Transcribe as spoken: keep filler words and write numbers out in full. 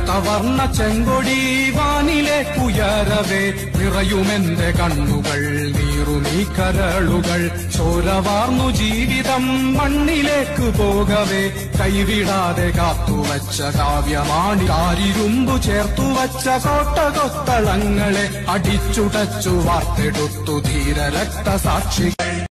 രക്തവർണ്ണ ചെങ്കൊടി വാനിലേക്കുയരവേ നിറയുമെന്റെ കണ്ണുകൾ നീറുമീ കരളുകൾ ചോരവാർന്നു ജീവിതം മണ്ണിലേക്ക് പോകവേ കൈവിടാതെ കാത്തുവച്ച കാവ്യമാണി കാരിരുമ്പു ചേർത്തുവച്ച കോട്ടകൊത്തളങ്ങളെ അടിച്ചുടച്ചു വാർത്തെടുത്തു ധീര രക്തസാക്ഷികൾ